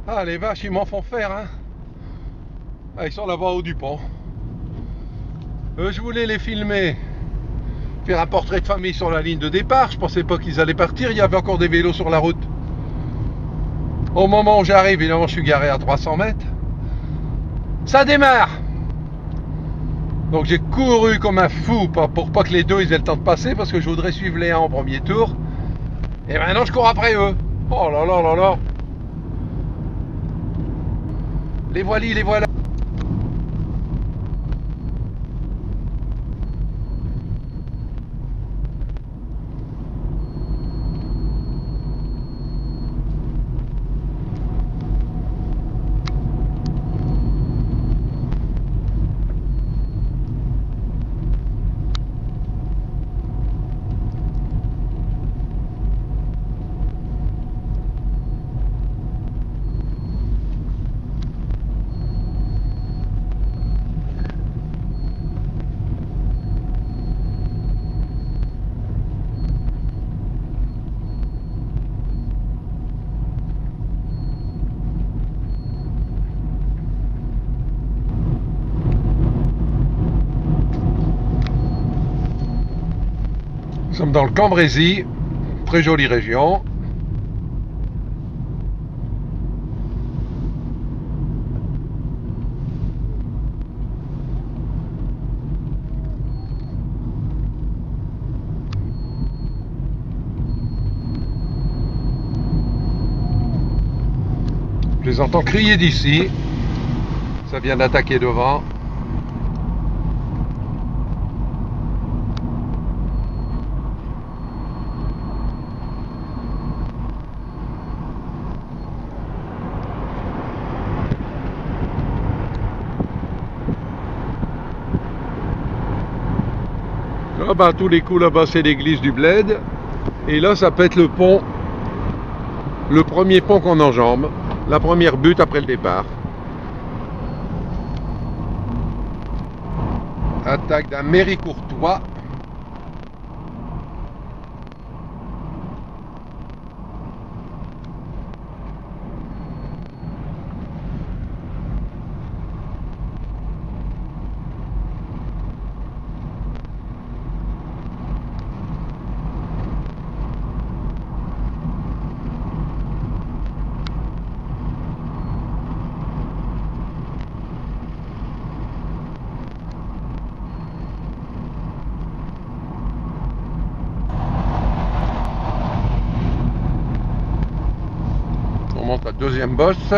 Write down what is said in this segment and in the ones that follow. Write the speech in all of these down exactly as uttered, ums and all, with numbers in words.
Ah, les vaches, ils m'en font faire, hein. Ah, ils sont là-bas au haut du pont. Euh, je voulais les filmer, faire un portrait de famille sur la ligne de départ. Je pensais pas qu'ils allaient partir, il y avait encore des vélos sur la route. Au moment où j'arrive, évidemment, je suis garé à trois cents mètres. Ça démarre. Donc j'ai couru comme un fou pour pas que les deux ils aient le temps de passer, parce que je voudrais suivre les uns en premier tour. Et maintenant je cours après eux. Oh là là là là. Les voilà, les voilà. Nous sommes dans le Cambrésis, très jolie région. Je les entends crier d'ici. Ça vient d'attaquer devant. Ah bah, tous les coups là-bas c'est l'église du Bled. Et là ça peut être le pont, le premier pont qu'on enjambe, la première butte après le départ. Attaque d'un Méricourtois. On monte la deuxième bosse.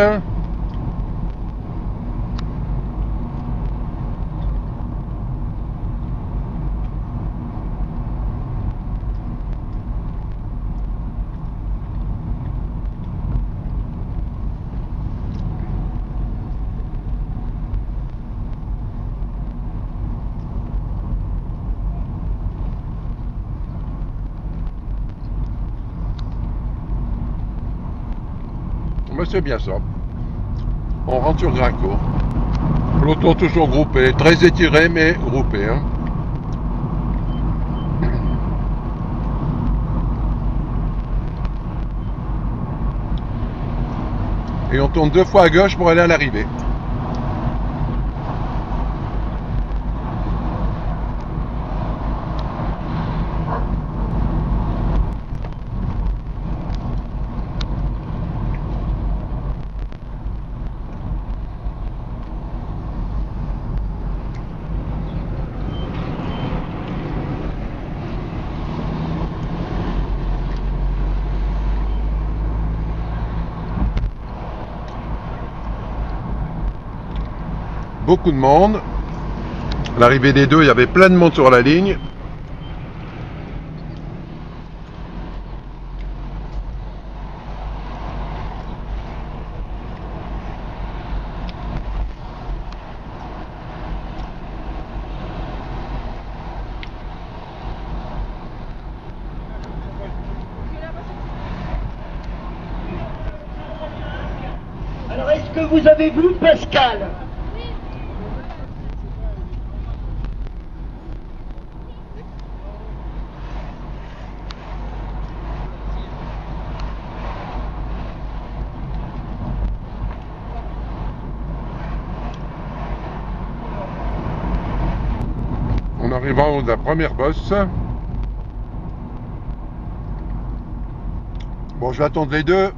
Mais c'est bien ça. On rentre sur Grincourt. Peloton toujours groupé, très étiré mais groupé. Hein. Et on tourne deux fois à gauche pour aller à l'arrivée. Beaucoup de monde. À l'arrivée des deux, il y avait plein de monde sur la ligne. Alors, est-ce que vous avez vu Pascal? arrive en haut de la première bosse. Bon, je vais attendre les deux.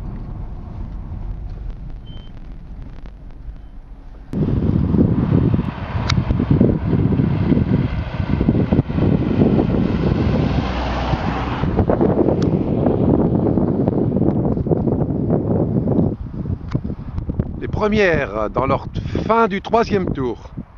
Les premières dans leur fin du troisième tour.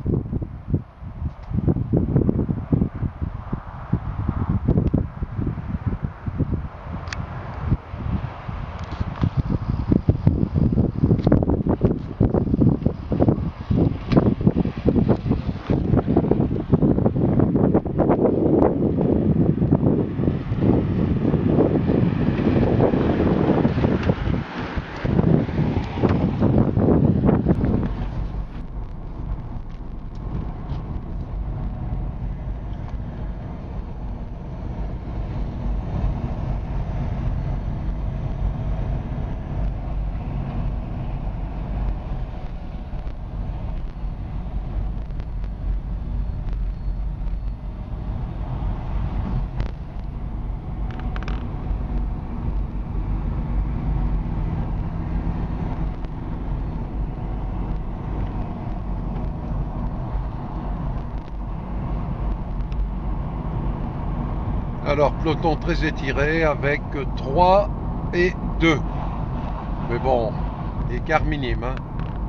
Alors, peloton très étiré avec trois et deux. Mais bon, écart minime. Hein.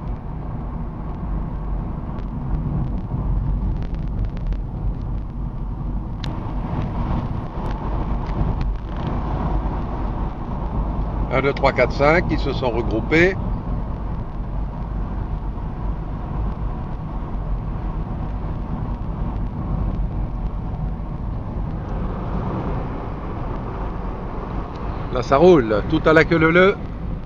un, deux, trois, quatre, cinq, ils se sont regroupés. Là, ça roule, tout à la queue leu-leu.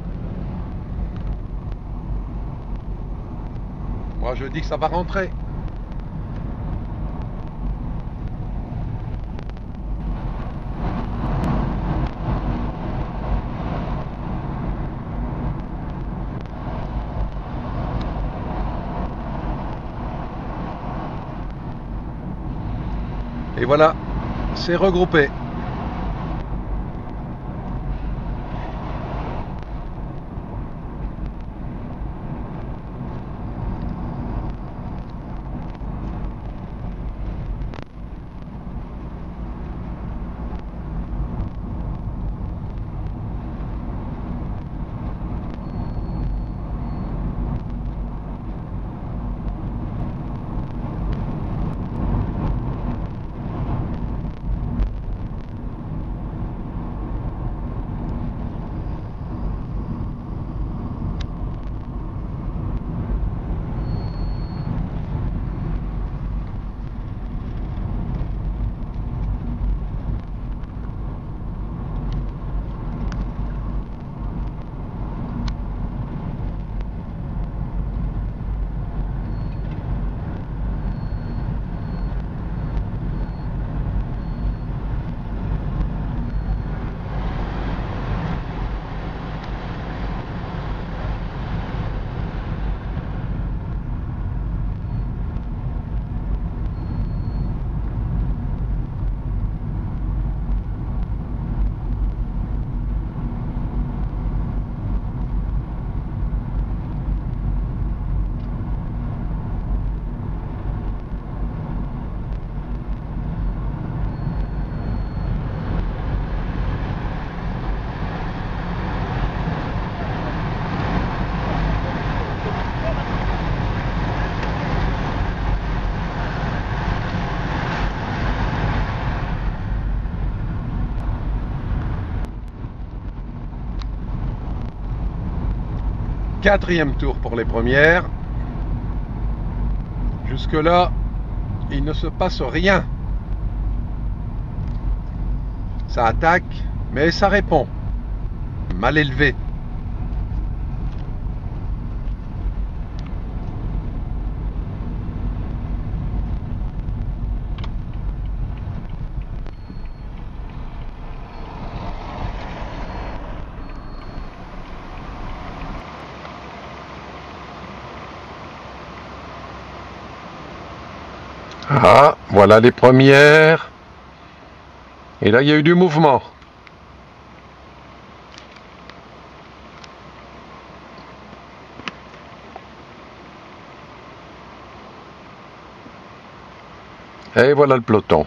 Moi, je dis que ça va rentrer. Et voilà, c'est regroupé. Quatrième tour pour les premières. Jusque-là, il ne se passe rien. Ça attaque, mais ça répond. Mal élevé. Ah, voilà. Voilà les premières. Et là, il y a eu du mouvement. Et voilà le peloton.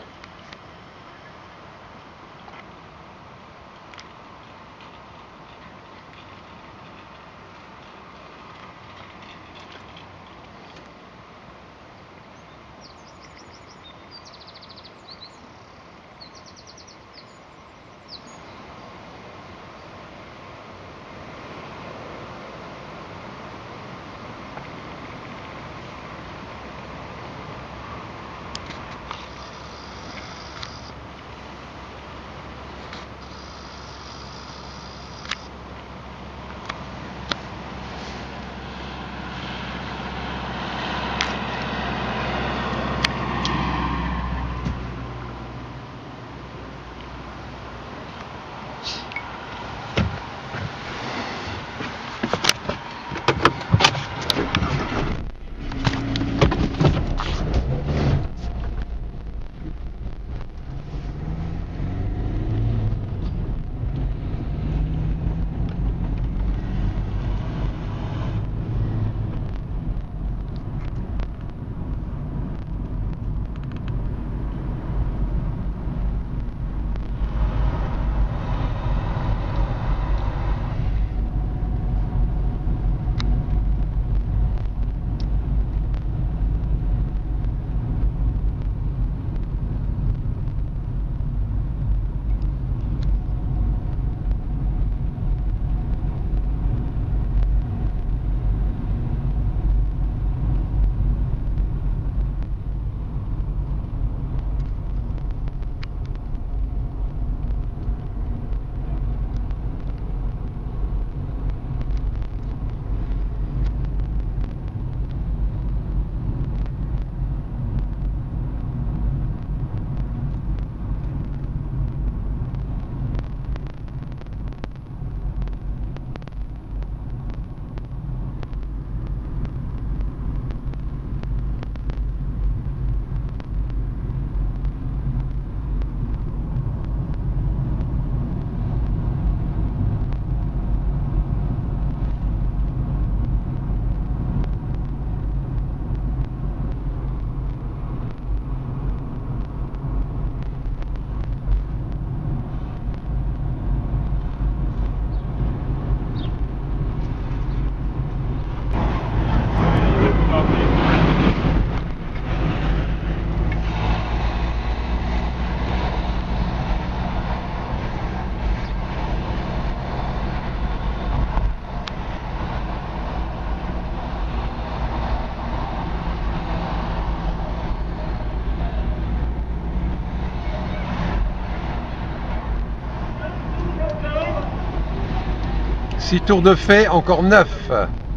Six tours de fait, encore neuf.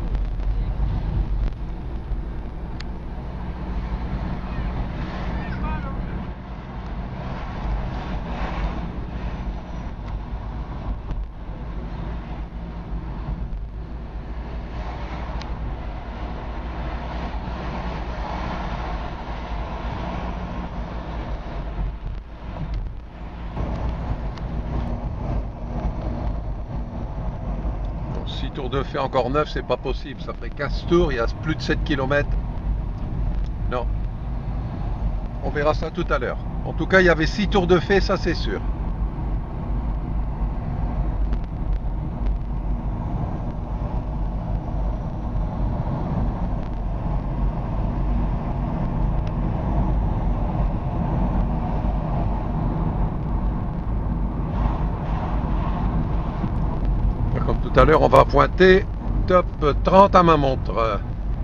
six tours de fait, encore neuf, c'est pas possible. Ça ferait quinze tours, il y a plus de sept kilomètres. Non. On verra ça tout à l'heure. En tout cas, il y avait six tours de fait, ça c'est sûr. Comme tout à l'heure, on va pointer top trente à ma montre.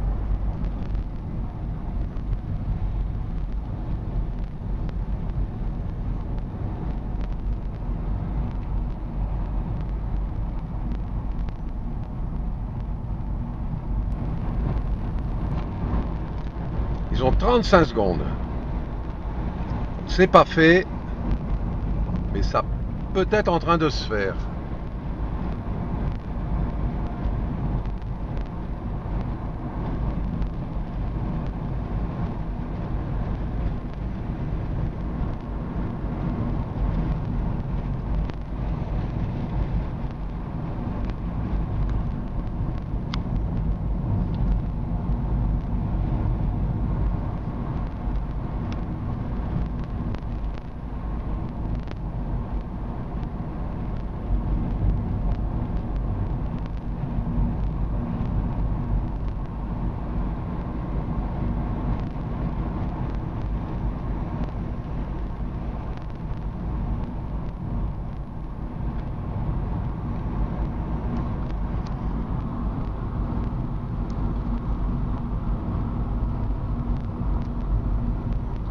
Ils ont trente-cinq secondes. C'est pas fait, mais ça peut être en train de se faire.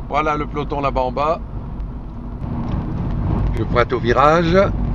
Voilà le peloton là-bas en bas. Je pointe au virage.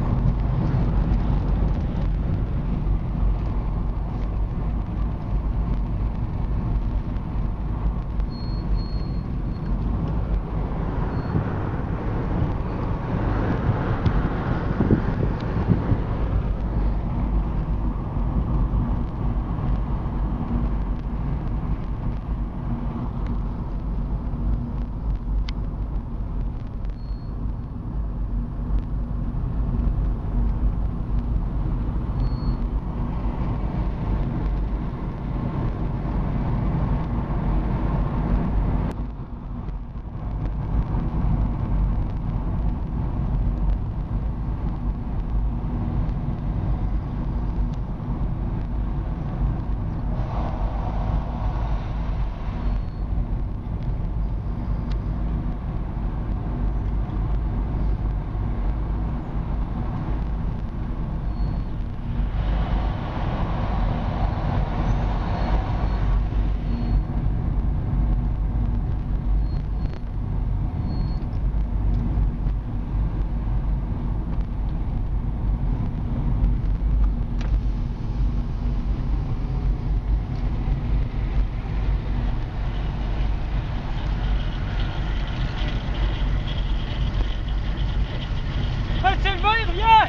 C'est le vent, il revient.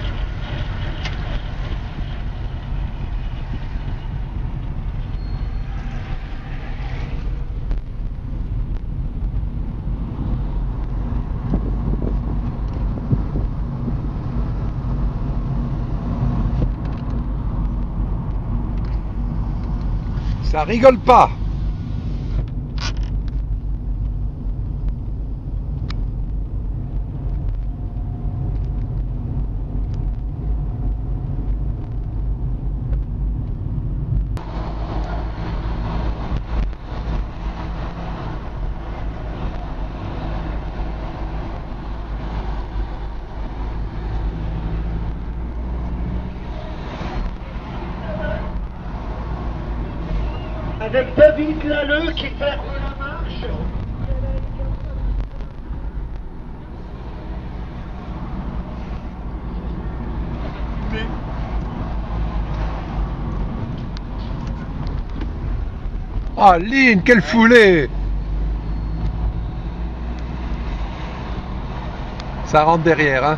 Ça rigole pas. Avec David Lalleux qui ferme la marche. Ah, Lynn, quelle foulée! Ça rentre derrière, hein.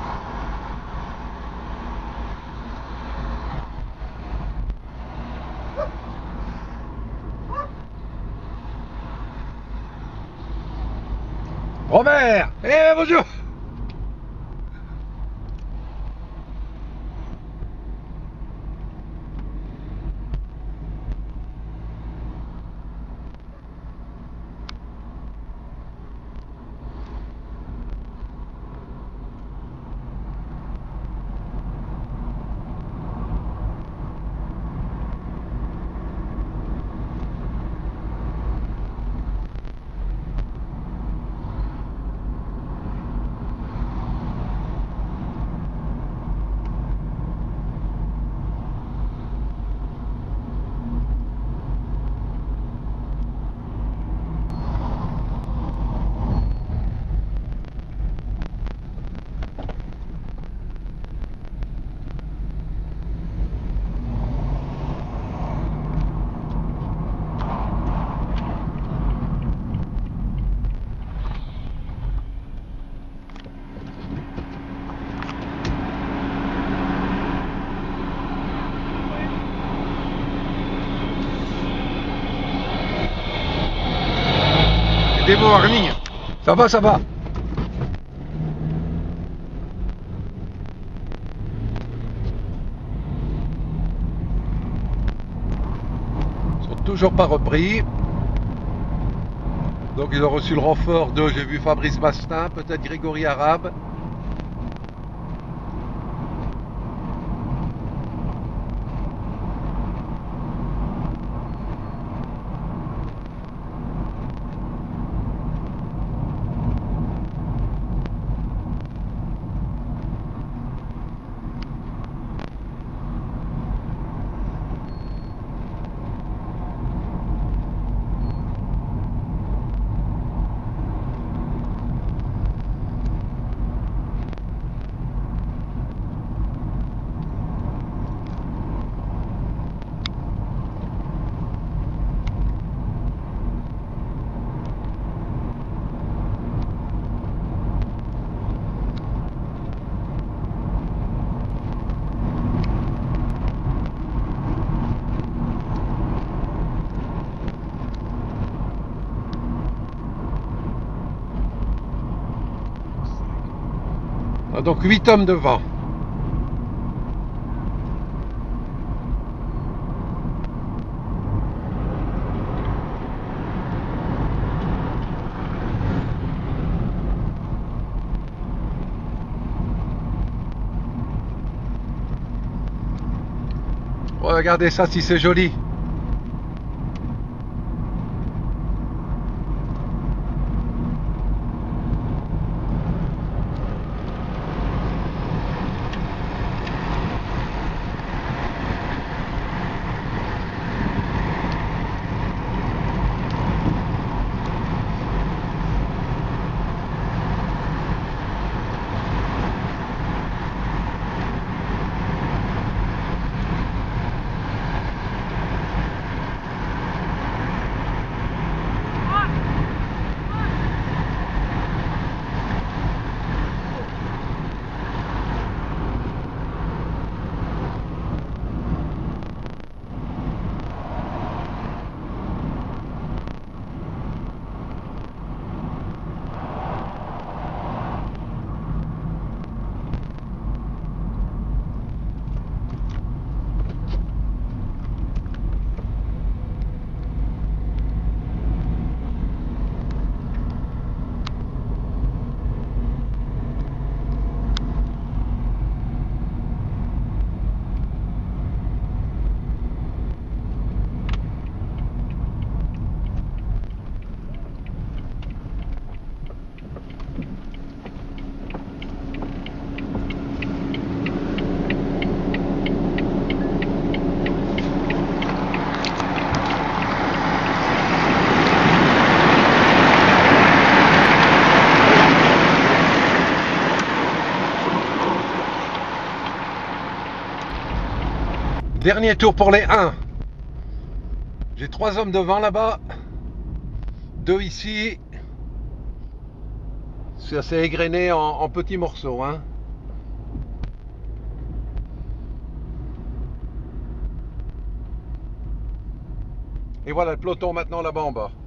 Robert! Eh, bonjour! Des beaux warnings. Ça va, ça va. Ils sont toujours pas repris. Donc ils ont reçu le renfort de, j'ai vu Fabrice Mastin, peut-être Grégory Arabe. Ah, donc huit hommes devant. Regardez ça si c'est joli. Dernier tour pour les un. J'ai trois hommes devant là-bas. Deux ici. C'est assez égrené en, en petits morceaux. Hein. Et voilà le peloton maintenant là-bas en bas.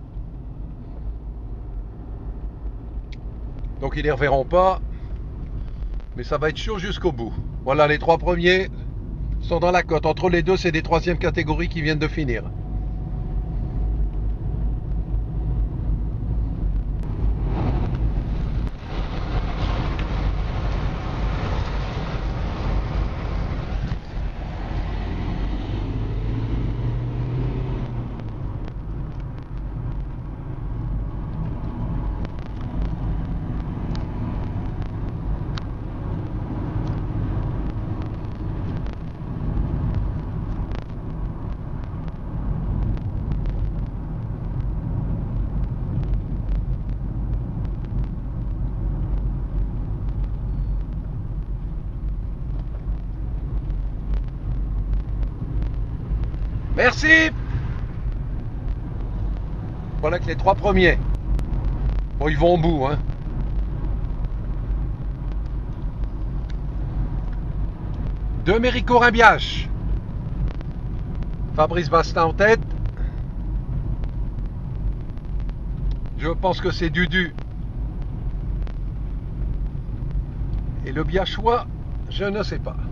Donc ils ne les reverront pas. Mais ça va être chaud jusqu'au bout. Voilà, les trois premiers sont dans la cote. Entre les deux, c'est des troisièmes catégories qui viennent de finir. Merci. Voilà que les trois premiers. Bon, ils vont au bout, hein. Deux Mérico Rabiache. Fabrice Bastin en tête. Je pense que c'est Dudu. Et le Biachois, je ne sais pas.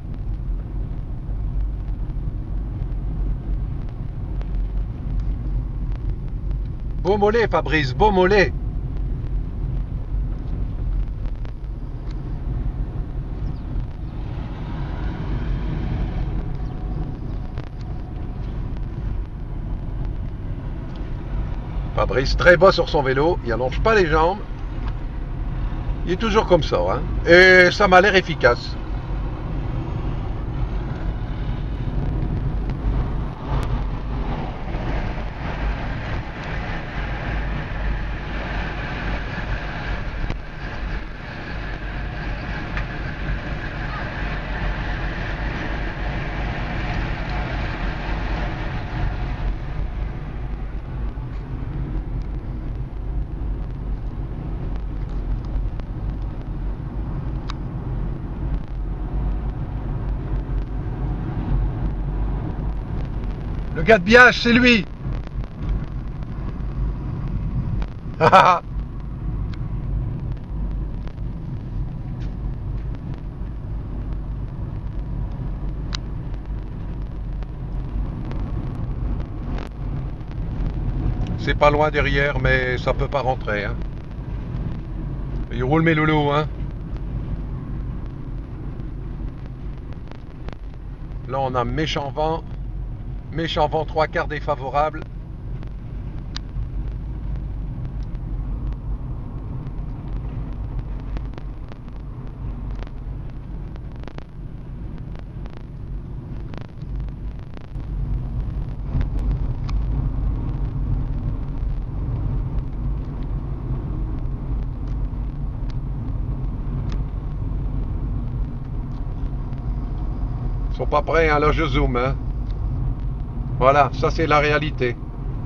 Beau mollet, Fabrice, beau mollet. Fabrice, très bas sur son vélo, il allonge pas les jambes. Il est toujours comme ça, hein. Et ça m'a l'air efficace. Le gars de Biache, c'est lui. C'est pas loin derrière, mais ça peut pas rentrer. Hein. Il roule mes loulous, hein. Là, on a méchant vent. Méchant vent, trois quarts défavorable. Ils sont pas prêts, hein, là je zoome. Hein. Voilà, ça c'est la réalité.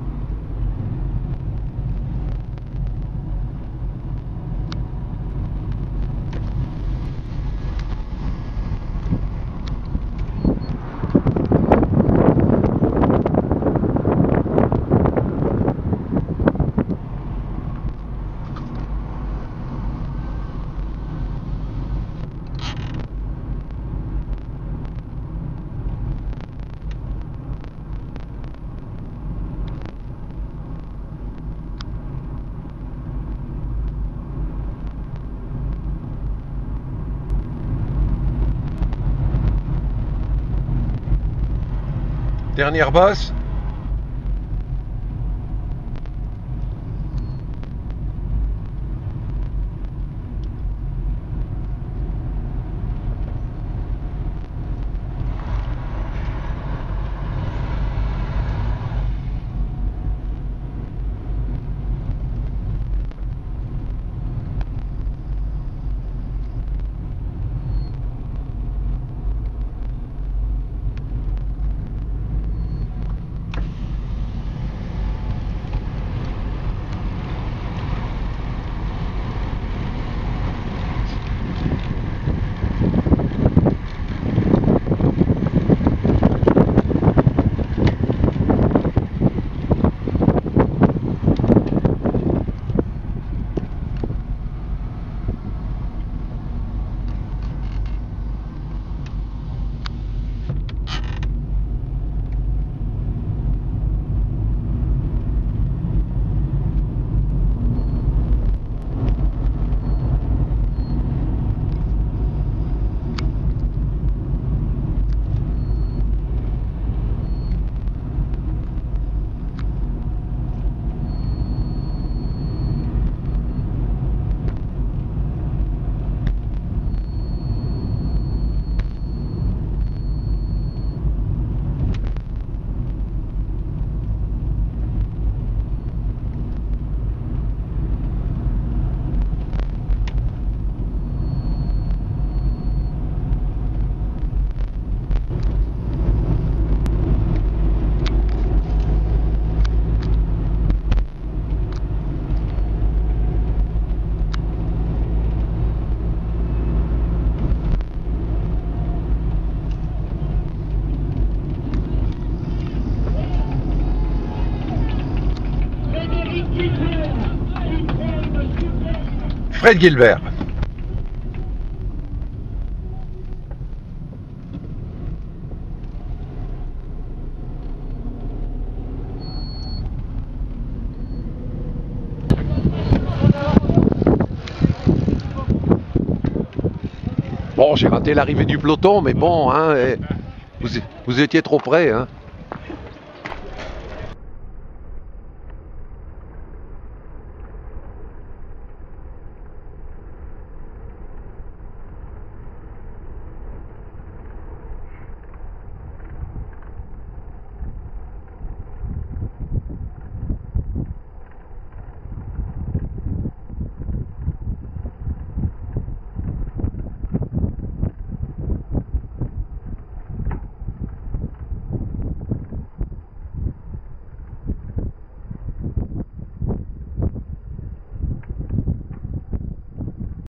Dernière bosse. Fred Gilbert. Bon, j'ai raté l'arrivée du peloton, mais bon, hein, vous, vous étiez trop près, hein.